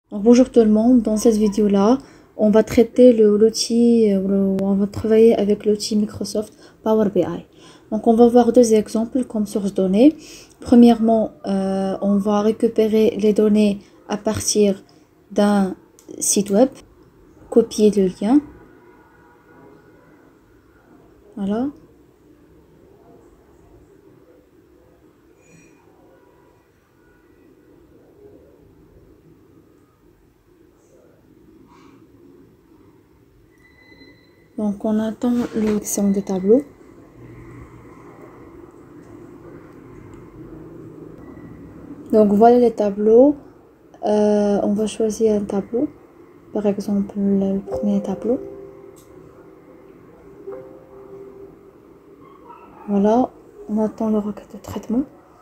Donc, bonjour tout le monde, dans cette vidéo-là, on va traiter on va travailler avec l'outil Microsoft Power BI. Donc on va voir deux exemples comme source données. Premièrement, on va récupérer les données à partir d'un site web, copier le lien, voilà. Donc on attend le son des tableaux. Donc voilà les tableaux. On va choisir un tableau, par exemple le premier tableau. Voilà, on attend le requête de traitement.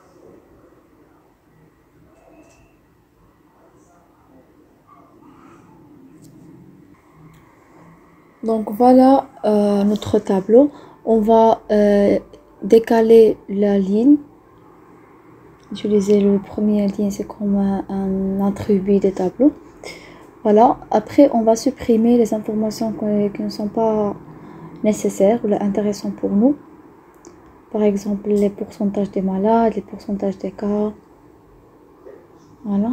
Donc voilà notre tableau. On va décaler la ligne. Utiliser le premier ligne, c'est comme un attribut des tableaux. Voilà. Après, on va supprimer les informations qui ne sont pas nécessaires ou intéressantes pour nous. Par exemple, les pourcentages des malades, les pourcentages des cas. Voilà.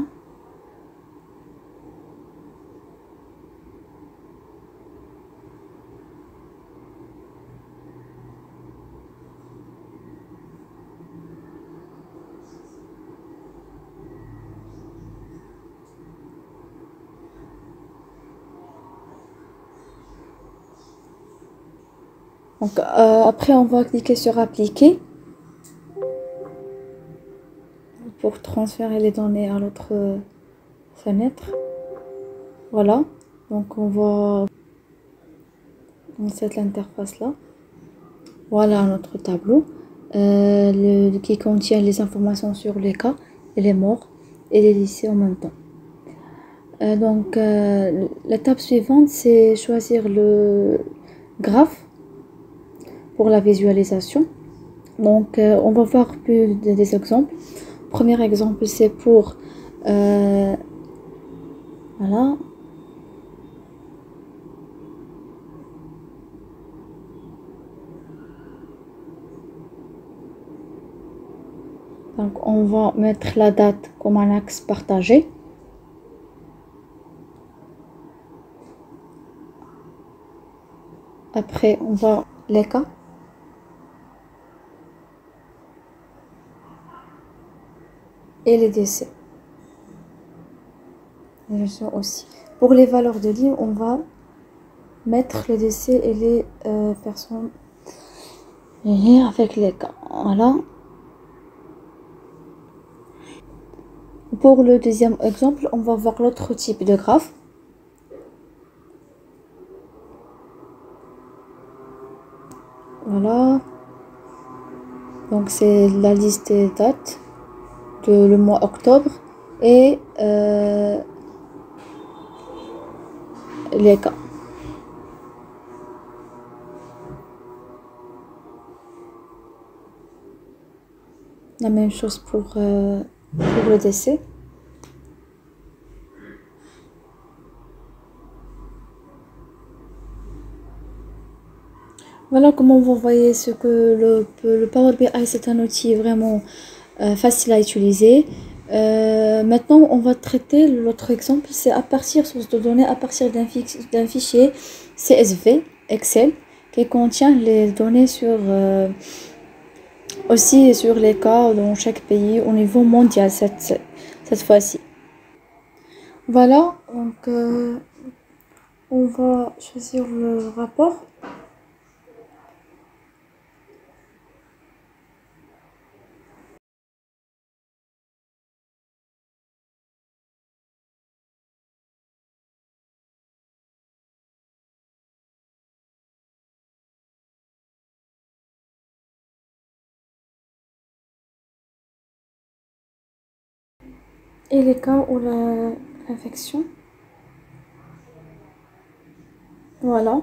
Donc après, on va cliquer sur appliquer pour transférer les données à l'autre fenêtre. Voilà. Donc on va dans cette interface là. Voilà notre tableau qui contient les informations sur les cas et les morts et les décès en même temps. Donc l'étape suivante, c'est choisir le graphe pour la visualisation. Donc on va voir plus des exemples. Premier exemple, c'est pour voilà. Donc on va mettre la date comme un axe partagé. Après on va les cas. Et les décès. Aussi. Pour les valeurs de ligne, on va mettre les décès et les personnes avec les cas. Voilà. Pour le deuxième exemple, on va voir l'autre type de graphe. Voilà. Donc c'est la liste des dates de le mois octobre et les cas. La même chose pour le décès. Voilà comment vous voyez ce que le Power BI, c'est un outil vraiment facile à utiliser. Maintenant, on va traiter l'autre exemple, c'est à partir source de données, à partir d'un fichier CSV, Excel, qui contient les données sur aussi sur les cas dans chaque pays au niveau mondial cette fois-ci. Voilà, donc on va choisir le rapport. Et les cas où l'infection. Voilà.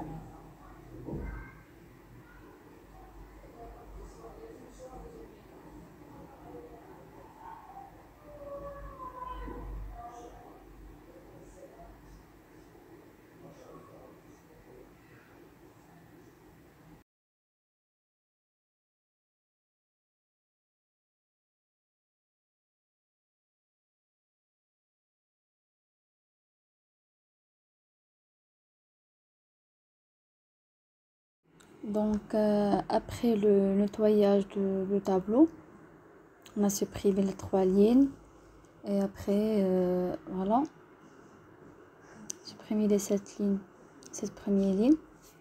Donc, après le nettoyage du tableau, on a supprimé les 3 lignes. Et après, voilà, supprimer les 7 lignes, cette première ligne.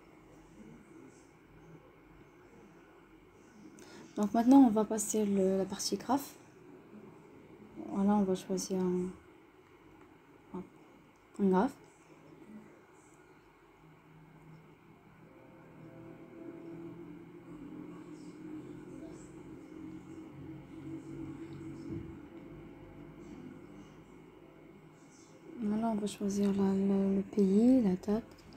Donc maintenant, on va passer la partie graphe. Voilà, on va choisir un graphe. Voilà, on va choisir le pays, la date.